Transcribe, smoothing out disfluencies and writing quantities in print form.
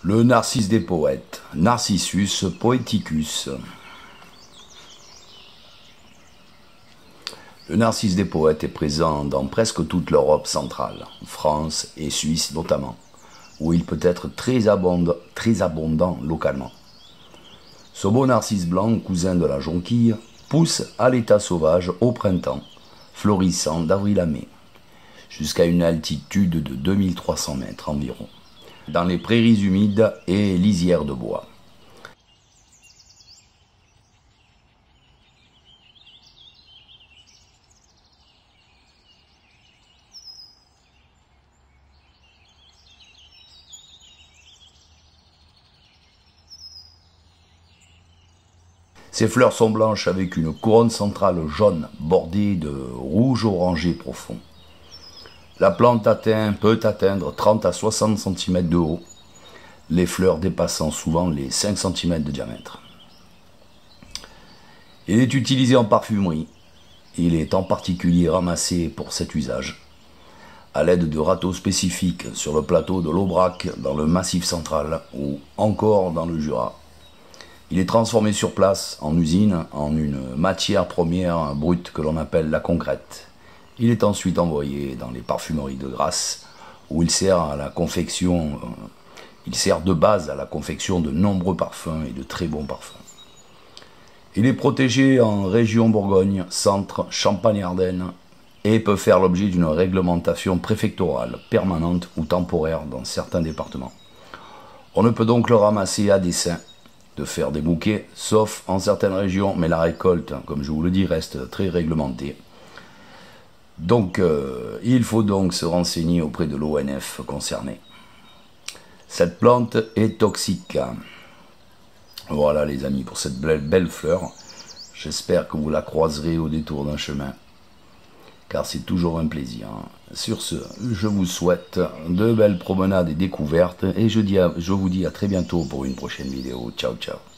Le narcisse des poètes, Narcissus poeticus. Le narcisse des poètes est présent dans presque toute l'Europe centrale, France et Suisse notamment, où il peut être très abondant localement. Ce beau narcisse blanc, cousin de la jonquille, pousse à l'état sauvage au printemps, florissant d'avril à mai, jusqu'à une altitude de 2300 mètres environ, dans les prairies humides et lisières de bois. Ses fleurs sont blanches avec une couronne centrale jaune bordée de rouge orangé profond. La plante peut atteindre 30 à 60 cm de haut, les fleurs dépassant souvent les 5 cm de diamètre. Il est utilisé en parfumerie. Il est en particulier ramassé pour cet usage, à l'aide de râteaux spécifiques sur le plateau de l'Aubrac dans le Massif central ou encore dans le Jura. Il est transformé sur place, en usine, en une matière première brute que l'on appelle la concrète. Il est ensuite envoyé dans les parfumeries de Grasse, où il sert de base à la confection de nombreux parfums et de très bons parfums. Il est protégé en région Bourgogne, Centre, Champagne-Ardenne et peut faire l'objet d'une réglementation préfectorale, permanente ou temporaire dans certains départements. On ne peut donc le ramasser à dessein de faire des bouquets, sauf en certaines régions, mais la récolte, comme je vous le dis, reste très réglementée. Donc, il faut donc se renseigner auprès de l'ONF concerné. Cette plante est toxique. Voilà les amis pour cette belle fleur. J'espère que vous la croiserez au détour d'un chemin, car c'est toujours un plaisir. Sur ce, je vous souhaite de belles promenades et découvertes, et je vous dis à très bientôt pour une prochaine vidéo. Ciao, ciao.